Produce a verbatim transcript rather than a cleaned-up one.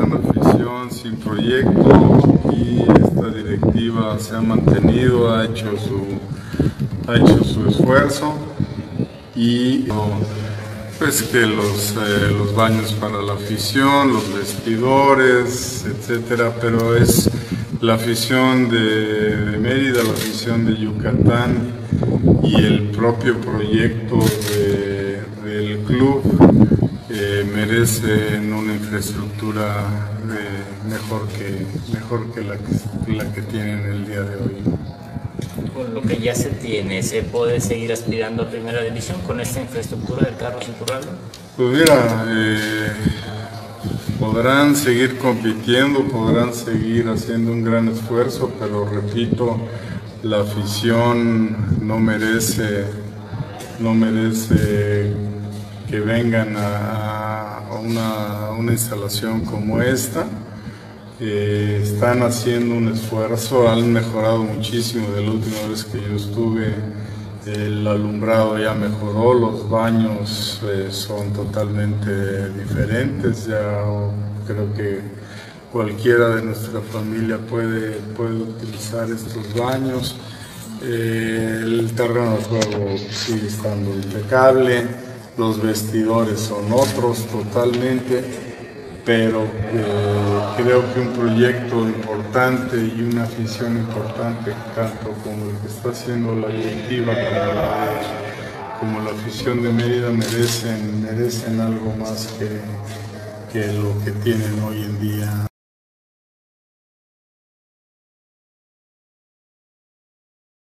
una afición sin proyecto y esta directiva se ha mantenido, ha hecho su, ha hecho su esfuerzo y pues que los, eh, los baños para la afición, los vestidores, etcétera, pero es la afición de, de Mérida, la afición de Yucatán y el propio proyecto de, del club eh, merecen una infraestructura eh, mejor, que, mejor que, la que la que tienen el día de hoy. Con lo que ya se tiene, ¿se puede seguir aspirando a primera división con esta infraestructura del Carlos Iturralde? Pues mira, eh, podrán seguir compitiendo, podrán seguir haciendo un gran esfuerzo, pero repito, la afición no merece, no merece que vengan a, a, una, a una instalación como esta. Eh, están haciendo un esfuerzo, han mejorado muchísimo de la última vez que yo estuve. El alumbrado ya mejoró, los baños eh, son totalmente diferentes. Ya creo que cualquiera de nuestra familia puede, puede utilizar estos baños. Eh, el terreno de juego sigue estando impecable, los vestidores son otros totalmente. Pero eh, creo que un proyecto importante y una afición importante, tanto como el que está haciendo la directiva como la, como la afición de Mérida, merecen, merecen algo más que, que lo que tienen hoy en día